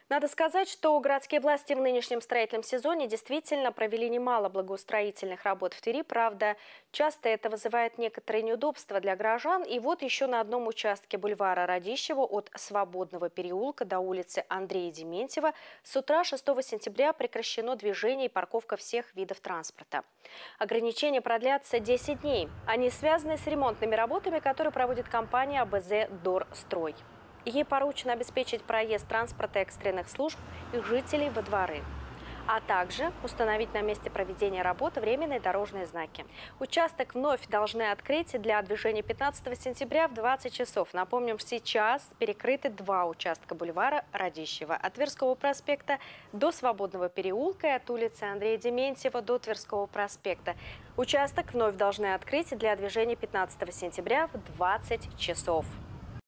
Надо сказать, что городские власти в нынешнем строительном сезоне действительно провели немало благоустроительных работ в Твери. Правда, часто это вызывает некоторые неудобства для горожан. И вот еще на одном участке бульвара Радищева от Свободного переулка до улицы Андрея Дементьева с утра 6 сентября прекращено движение и парковка всех видов транспорта. Ограничения продлятся 10 дней. Они связаны с ремонтными работами, которые проводит компания АБЗ «Дорстрой». Ей поручено обеспечить проезд транспорта экстренных служб и жителей во дворы, а также установить на месте проведения работы временные дорожные знаки. Участок вновь должны открыть для движения 15 сентября в 20 часов. Напомним, сейчас перекрыты два участка бульвара Радищева от Тверского проспекта до Свободного переулка и от улицы Андрея Дементьева до Тверского проспекта. Участок вновь должны открыть для движения 15 сентября в 20 часов.